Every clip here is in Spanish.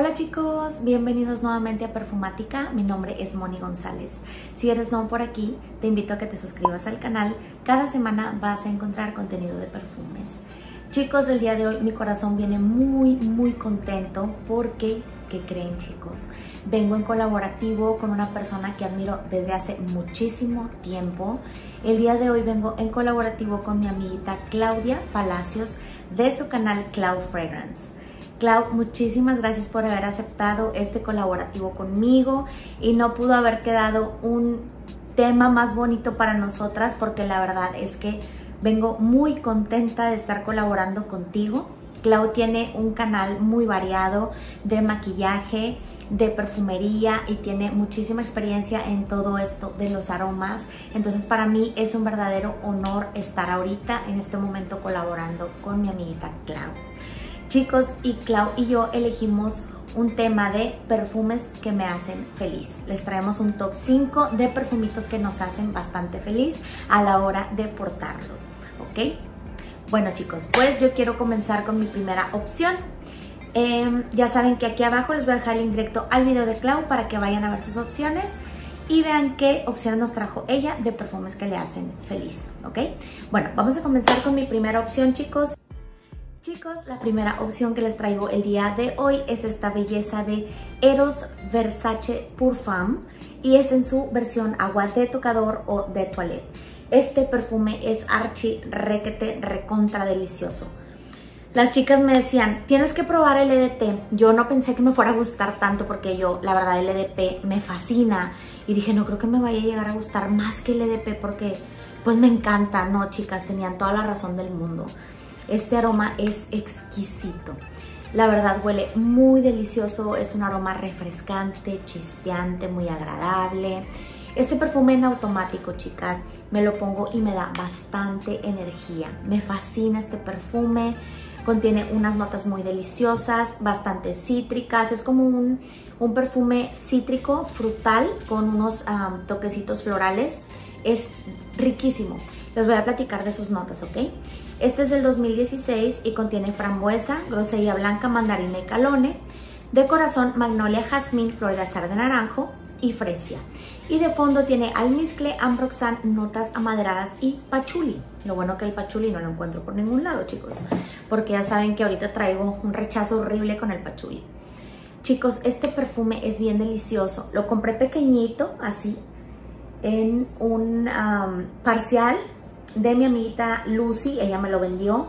Hola chicos, bienvenidos nuevamente a Perfumática. Mi nombre es Moni González. Si eres nuevo por aquí, te invito a que te suscribas al canal. Cada semana vas a encontrar contenido de perfumes. Chicos, el día de hoy mi corazón viene muy contento porque, ¿qué creen chicos? Vengo en colaborativo con una persona que admiro desde hace muchísimo tiempo. El día de hoy vengo en colaborativo con mi amiguita Claudia Palacios de su canal Clau Fragrance. Clau, muchísimas gracias por haber aceptado este colaborativo conmigo y no pudo haber quedado un tema más bonito para nosotras porque la verdad es que vengo muy contenta de estar colaborando contigo. Clau tiene un canal muy variado de maquillaje, de perfumería y tiene muchísima experiencia en todo esto de los aromas. Entonces para mí es un verdadero honor estar ahorita en este momento colaborando con mi amiguita Clau. Chicos, y Clau y yo elegimos un tema de perfumes que me hacen feliz. Les traemos un top 5 de perfumitos que nos hacen bastante feliz a la hora de portarlos, ¿ok? Bueno chicos, pues yo quiero comenzar con mi primera opción. Ya saben que aquí abajo les voy a dejar el link directo al video de Clau para que vayan a ver sus opciones y vean qué opciones nos trajo ella de perfumes que le hacen feliz, ¿ok? Bueno, vamos a comenzar con mi primera opción, chicos. Chicos, la primera opción que les traigo el día de hoy es esta belleza de Eros Versace Pour Femme y es en su versión agua de tocador o de toilette. Este perfume es archi requete recontra delicioso. Las chicas me decían, tienes que probar el EDP. Yo no pensé que me fuera a gustar tanto porque yo, la verdad, el EDP me fascina. Y dije, no creo que me vaya a llegar a gustar más que el EDP porque pues me encanta. No, chicas, tenían toda la razón del mundo. Este aroma es exquisito. La verdad huele muy delicioso, es un aroma refrescante, chispeante, muy agradable. Este perfume en automático, chicas, me lo pongo y me da bastante energía. Me fascina este perfume, contiene unas notas muy deliciosas, bastante cítricas. Es como un perfume cítrico, frutal, con unos toquecitos florales. Es riquísimo. Les voy a platicar de sus notas, ¿ok? Este es del 2016 y contiene frambuesa, grosella blanca, mandarina y calone, de corazón, magnolia, jazmín, flor de azar de naranjo y fresia. Y de fondo tiene almizcle, ambroxan, notas amaderadas y pachuli. Lo bueno que el pachuli no lo encuentro por ningún lado, chicos, porque ya saben que ahorita traigo un rechazo horrible con el pachuli. Chicos, este perfume es bien delicioso. Lo compré pequeñito, así, en un parcial de mi amiguita Lucy, ella me lo vendió.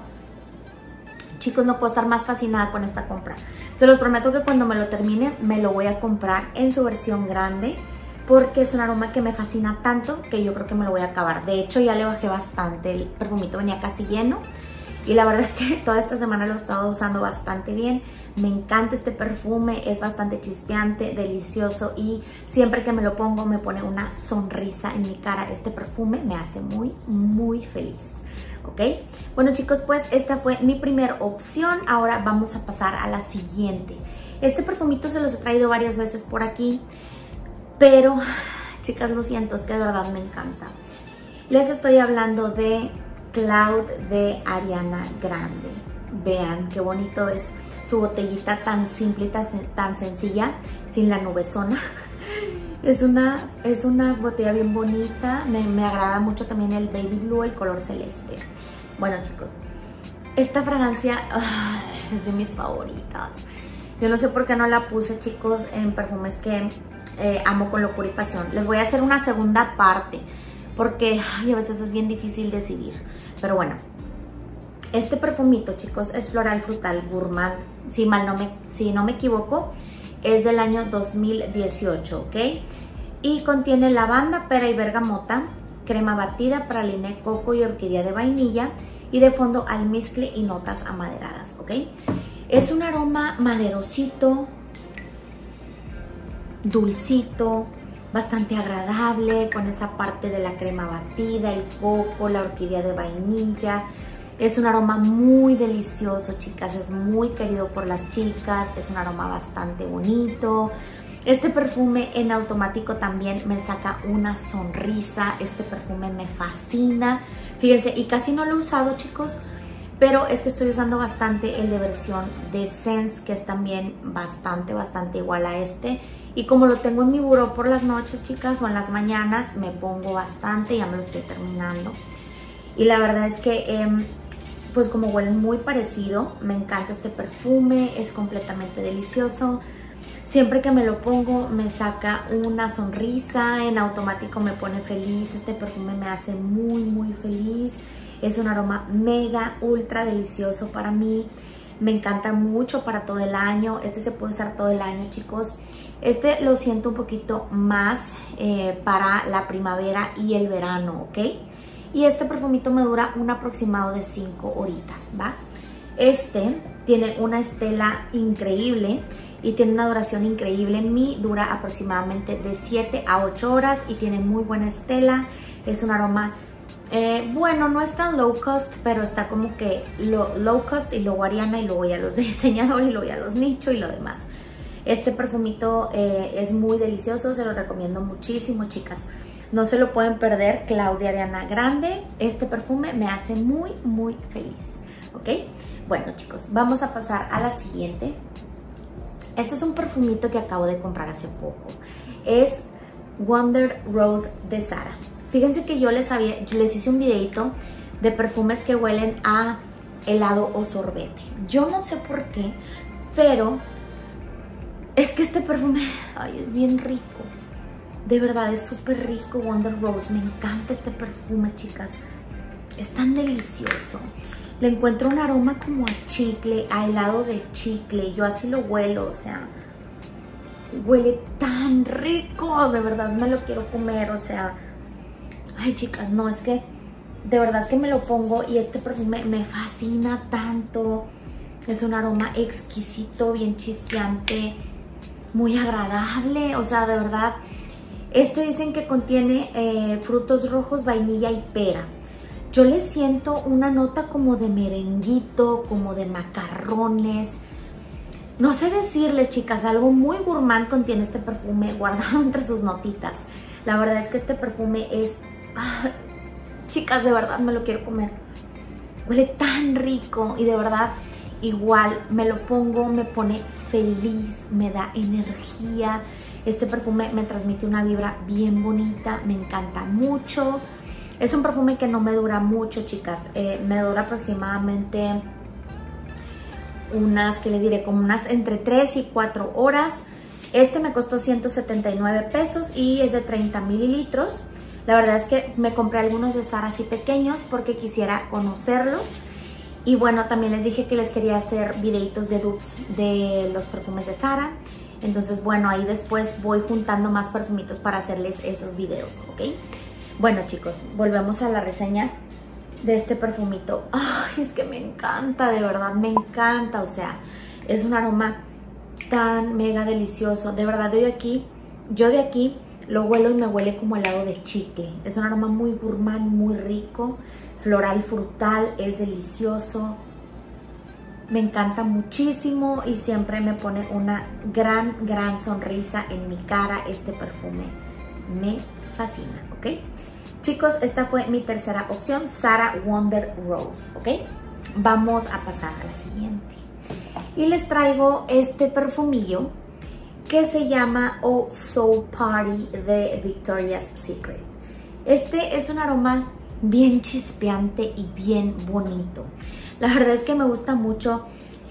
Chicos, no puedo estar más fascinada con esta compra. Se los prometo que cuando me lo termine me lo voy a comprar en su versión grande porque es un aroma que me fascina tanto que yo creo que me lo voy a acabar. De hecho, ya le bajé bastante, el perfumito venía casi lleno y la verdad es que toda esta semana lo he estado usando bastante bien. Me encanta este perfume, es bastante chispeante, delicioso y siempre que me lo pongo me pone una sonrisa en mi cara. Este perfume me hace muy feliz, ¿ok? Bueno chicos, pues esta fue mi primera opción. Ahora vamos a pasar a la siguiente. Este perfumito se los he traído varias veces por aquí, pero chicas, lo siento, es que de verdad me encanta. Les estoy hablando de Cloud de Ariana Grande. Vean qué bonito es su botellita tan simple y tan sencilla, sin la nubezona. Es una botella bien bonita. Me agrada mucho también el baby blue, el color celeste. Bueno chicos, esta fragancia es de mis favoritas. Yo no sé por qué no la puse, chicos, en perfumes que amo con locura y pasión. Les voy a hacer una segunda parte porque a veces es bien difícil decidir. Pero bueno, este perfumito, chicos, es floral frutal gourmand. Si no me equivoco, es del año 2018, ¿ok? Y contiene lavanda, pera y bergamota, crema batida, praline, coco y orquídea de vainilla y de fondo almizcle y notas amaderadas, ¿ok? Es un aroma maderosito, dulcito, bastante agradable, con esa parte de la crema batida, el coco, la orquídea de vainilla. Es un aroma muy delicioso, chicas, es muy querido por las chicas, es un aroma bastante bonito. Este perfume en automático también me saca una sonrisa, este perfume me fascina. Fíjense, y casi no lo he usado, chicos, pero es que estoy usando bastante el de versión de Sense, que es también bastante igual a este. Y como lo tengo en mi buró por las noches, chicas, o en las mañanas, me pongo bastante, ya me lo estoy terminando. Y la verdad es que, pues como huelen muy parecido, me encanta este perfume, es completamente delicioso. Siempre que me lo pongo me saca una sonrisa, en automático me pone feliz, este perfume me hace muy feliz. Es un aroma mega, ultra delicioso para mí. Me encanta mucho para todo el año. Este se puede usar todo el año, chicos. Este lo siento un poquito más para la primavera y el verano, ¿ok? Y este perfumito me dura un aproximado de 5 horitas, ¿va? Este tiene una estela increíble y tiene una duración increíble. En mí dura aproximadamente de 7 a 8 horas y tiene muy buena estela. Es un aroma... bueno, no es tan low cost, pero está como que low cost y luego Ariana y luego ya los de diseñador y luego ya los nicho y lo demás. Este perfumito es muy delicioso, se lo recomiendo muchísimo, chicas. No se lo pueden perder, Claudia Ariana Grande. Este perfume me hace muy feliz, ¿ok? Bueno, chicos, vamos a pasar a la siguiente. Este es un perfumito que acabo de comprar hace poco. Es Wonder Rose de Zara. Fíjense que yo les hice un videito de perfumes que huelen a helado o sorbete. Yo no sé por qué, pero es que este perfume, ay, es bien rico. De verdad, es súper rico Wonder Rose. Me encanta este perfume, chicas. Es tan delicioso. Le encuentro un aroma como a chicle, a helado de chicle. Yo así lo huelo, o sea, huele tan rico. De verdad me lo quiero comer, o sea... Ay, chicas, no, es que de verdad que me lo pongo y este perfume me fascina tanto. Es un aroma exquisito, bien chispeante, muy agradable. O sea, de verdad, este dicen que contiene frutos rojos, vainilla y pera. Yo le siento una nota como de merenguito, como de macarrones. No sé decirles, chicas, algo muy gourmand contiene este perfume guardado entre sus notitas. La verdad es que este perfume es... chicas, de verdad me lo quiero comer. Huele tan rico y de verdad igual me lo pongo, me pone feliz, me da energía. Este perfume me transmite una vibra bien bonita, me encanta mucho. Es un perfume que no me dura mucho, chicas. Me dura aproximadamente unas, que les diré, como unas entre 3 y 4 horas. Este me costó 179 pesos y es de 30 mililitros. La verdad es que me compré algunos de Zara así pequeños porque quisiera conocerlos. Y bueno, también les dije que les quería hacer videitos de dupes de los perfumes de Zara. Entonces, bueno, ahí después voy juntando más perfumitos para hacerles esos videos, ¿ok? Bueno, chicos, volvemos a la reseña de este perfumito. Ay, es que me encanta, de verdad, me encanta. O sea, es un aroma tan mega delicioso. De verdad, yo de aquí lo huelo y me huele como helado de chicle. Es un aroma muy gourmand, muy rico, floral, frutal, es delicioso. Me encanta muchísimo y siempre me pone una gran sonrisa en mi cara este perfume. Me fascina, ¿ok? Chicos, esta fue mi tercera opción, Zara Wonder Rose, ¿ok? Vamos a pasar a la siguiente. Y les traigo este perfumillo que se llama Oh So Party de Victoria's Secret. Este es un aroma bien chispeante y bien bonito. La verdad es que me gusta mucho.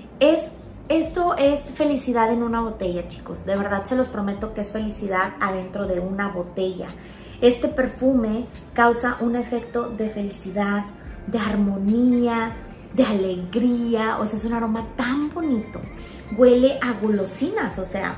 Esto es felicidad en una botella, chicos. De verdad se los prometo que es felicidad adentro de una botella. Este perfume causa un efecto de felicidad, de armonía, de alegría. O sea, es un aroma tan bonito. Huele a golosinas, o sea,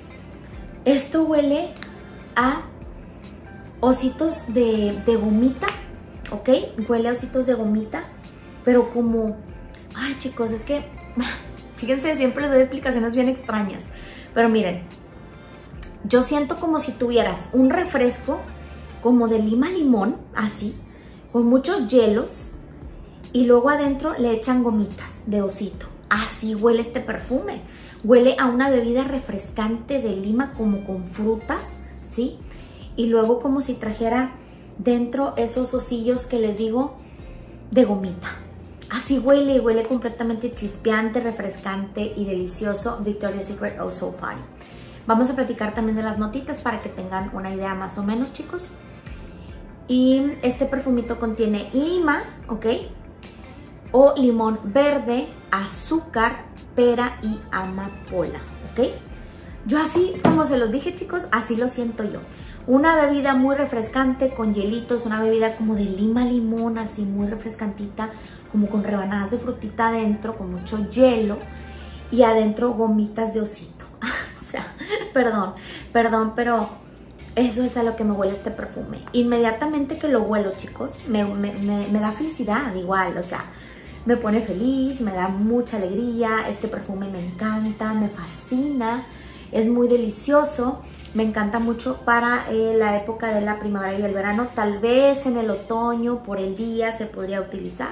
esto huele a ositos de gomita, ¿ok? Huele a ositos de gomita, pero como... Ay, chicos, es que... Fíjense, siempre les doy explicaciones bien extrañas. Pero miren, yo siento como si tuvieras un refresco como de lima limón, así, con muchos hielos, y luego adentro le echan gomitas de osito. Así huele este perfume. Huele a una bebida refrescante de lima como con frutas, ¿sí? Y luego como si trajera dentro esos osillos que les digo de gomita. Así huele, huele completamente chispeante, refrescante y delicioso Victoria's Secret Oh So Party. Vamos a platicar también de las notitas para que tengan una idea más o menos, chicos. Y este perfumito contiene lima, ¿ok? O limón verde, azúcar, pera y amapola, ¿ok? Yo así, como se los dije, chicos, así lo siento yo. Una bebida muy refrescante con hielitos, una bebida como de lima limón, así muy refrescantita, como con rebanadas de frutita adentro, con mucho hielo y adentro gomitas de osito. O sea, perdón, pero eso es a lo que me huele este perfume. Inmediatamente que lo huelo, chicos, me da felicidad igual, o sea, me pone feliz, me da mucha alegría. Este perfume me encanta, me fascina, es muy delicioso. Me encanta mucho para la época de la primavera y el verano. Tal vez en el otoño, por el día, se podría utilizar.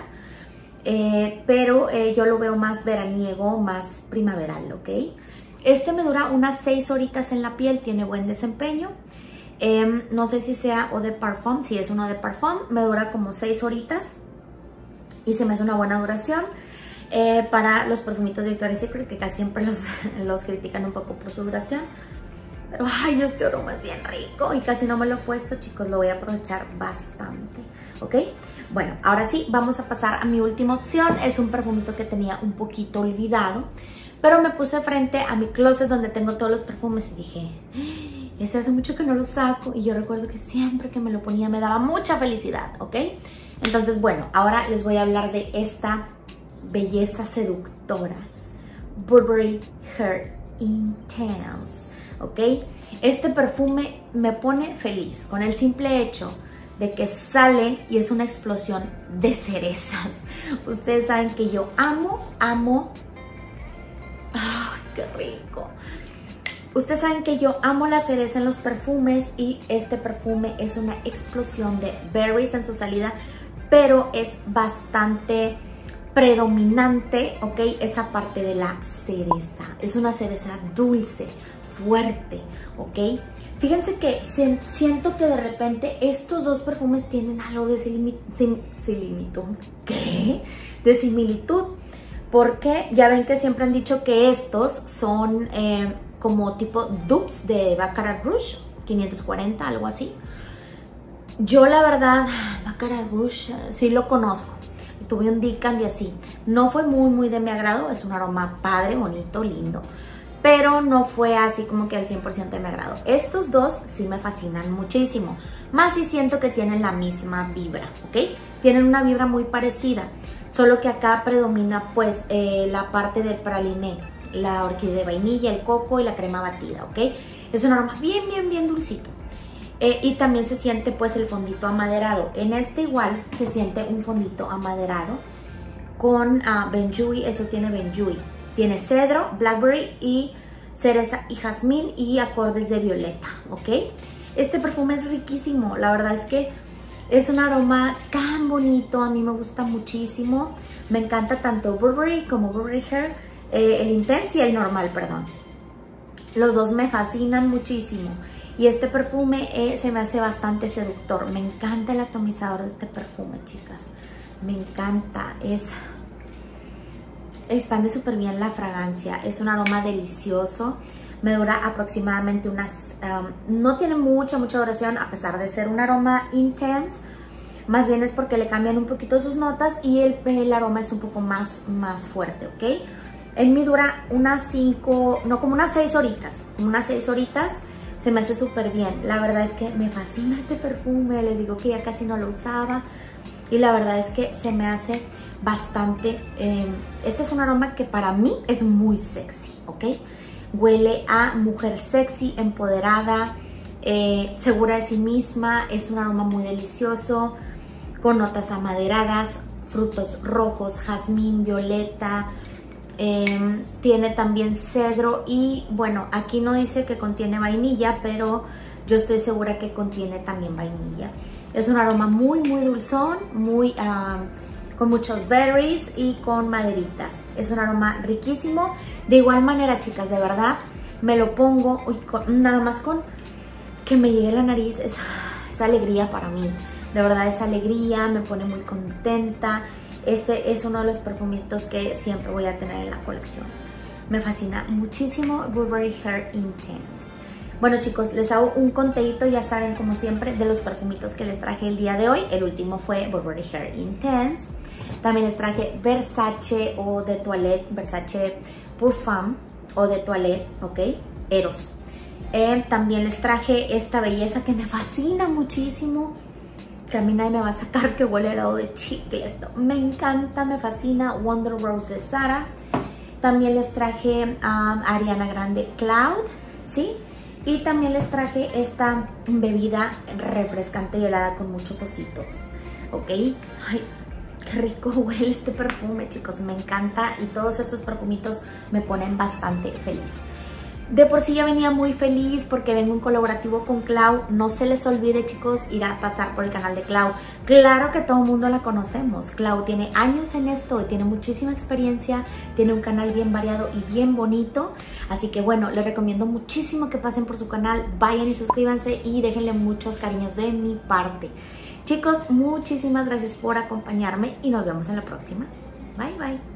Pero yo lo veo más veraniego, más primaveral, ¿ok? Este me dura unas 6 horitas en la piel, tiene buen desempeño. No sé si sea Eau de Parfum, si es uno de Parfum, me dura como 6 horitas y se me hace una buena duración. Para los perfumitos de Victoria's Secret, que casi siempre los critican un poco por su duración. Pero ay, este aroma es bien rico y casi no me lo he puesto, chicos, lo voy a aprovechar bastante, ¿ok? Bueno, ahora sí, vamos a pasar a mi última opción. Es un perfumito que tenía un poquito olvidado, pero me puse frente a mi closet donde tengo todos los perfumes y dije, ese hace mucho que no lo saco, y yo recuerdo que siempre que me lo ponía me daba mucha felicidad, ¿ok? Entonces, bueno, ahora les voy a hablar de esta belleza seductora, Burberry Her Intense, ¿ok? Este perfume me pone feliz con el simple hecho de que sale y es una explosión de cerezas. Ustedes saben que yo amo. ¡Ay, qué rico! Ustedes saben que yo amo la cereza en los perfumes y este perfume es una explosión de berries en su salida, pero es bastante predominante, ¿ok? Esa parte de la cereza. Es una cereza dulce, fuerte, ¿ok? Fíjense que siento que de repente estos dos perfumes tienen algo de similitud. ¿Qué? De similitud. Porque ya ven que siempre han dicho que estos son como tipo dupes de Baccarat Rouge 540, algo así. Yo la verdad, Baccarat Rouge sí lo conozco. Tuve un Decan y así. No fue muy de mi agrado. Es un aroma padre, bonito, lindo. Pero no fue así como que al 100% de mi agrado. Estos dos sí me fascinan muchísimo. Más si siento que tienen la misma vibra, ¿ok? Tienen una vibra muy parecida. Solo que acá predomina pues la parte del praliné. La orquídea de vainilla, el coco y la crema batida, ¿ok? Es un aroma bien dulcito. Y también se siente pues el fondito amaderado. En este igual se siente un fondito amaderado con benjuí. Esto tiene benjuí. Tiene cedro, blackberry y cereza y jazmín y acordes de violeta, ¿ok? Este perfume es riquísimo. La verdad es que es un aroma tan bonito. A mí me gusta muchísimo. Me encanta tanto Burberry como Burberry Her. El Intense y el normal, perdón. Los dos me fascinan muchísimo. Y este perfume se me hace bastante seductor. Me encanta el atomizador de este perfume, chicas. Me encanta. Expande súper bien la fragancia. Es un aroma delicioso. Me dura aproximadamente unas... no tiene mucha duración a pesar de ser un aroma intense. Más bien es porque le cambian un poquito sus notas y el aroma es un poco más fuerte, ¿ok? En mí dura unas 5, no, como unas 6 horitas. Unas 6 horitas se me hace súper bien. La verdad es que me fascina este perfume. Les digo que ya casi no lo usaba. Y la verdad es que se me hace bastante... este es un aroma que para mí es muy sexy, ¿ok? Huele a mujer sexy, empoderada, segura de sí misma. Es un aroma muy delicioso, con notas amaderadas, frutos rojos, jazmín, violeta. Tiene también cedro y bueno, aquí no dice que contiene vainilla, pero yo estoy segura que contiene también vainilla. Es un aroma muy dulzón, con muchos berries y con maderitas. Es un aroma riquísimo. De igual manera, chicas, de verdad, me lo pongo, nada más con que me llegue a la nariz, es alegría para mí. De verdad es alegría, me pone muy contenta. Este es uno de los perfumitos que siempre voy a tener en la colección. Me fascina muchísimo Burberry Her Intense. Bueno chicos, les hago un conteíto, ya saben, como siempre, de los perfumitos que les traje el día de hoy. El último fue Burberry Her Intense. También les traje Versace Eau de Toilette, Versace Parfum Eau de Toilette, ¿ok? Eros. También les traje esta belleza que me fascina muchísimo, que a mí nadie me va a sacar, que huele a helado de chicle. Esto me encanta, me fascina, Wonder Rose de Zara. También les traje Ariana Grande Cloud, ¿sí? Y también les traje esta bebida refrescante y helada con muchos ositos, ¿ok? Ay, qué rico huele este perfume, chicos, me encanta, y todos estos perfumitos me ponen bastante feliz. De por sí ya venía muy feliz porque vengo en colaborativo con Clau. No se les olvide, chicos, ir a pasar por el canal de Clau. Claro que todo el mundo la conocemos. Clau tiene años en esto y tiene muchísima experiencia. Tiene un canal bien variado y bien bonito. Así que bueno, les recomiendo muchísimo que pasen por su canal. Vayan y suscríbanse y déjenle muchos cariños de mi parte. Chicos, muchísimas gracias por acompañarme y nos vemos en la próxima. Bye, bye.